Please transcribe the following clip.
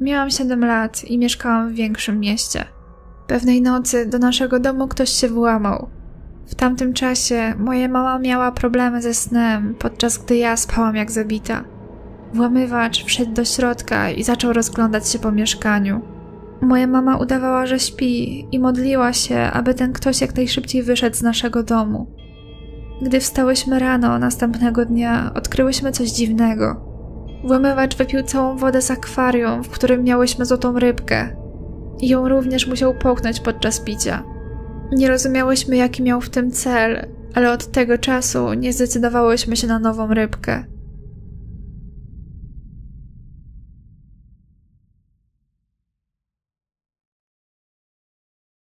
Miałam 7 lat i mieszkałam w większym mieście. Pewnej nocy do naszego domu ktoś się włamał. W tamtym czasie moja mama miała problemy ze snem, podczas gdy ja spałam jak zabita. Włamywacz wszedł do środka i zaczął rozglądać się po mieszkaniu. Moja mama udawała, że śpi i modliła się, aby ten ktoś jak najszybciej wyszedł z naszego domu. Gdy wstałyśmy rano następnego dnia, odkryłyśmy coś dziwnego. Włamywacz wypił całą wodę z akwarium, w którym miałyśmy złotą rybkę. I ją również musiał połknąć podczas picia. Nie rozumiałyśmy, jaki miał w tym cel, ale od tego czasu nie zdecydowałyśmy się na nową rybkę.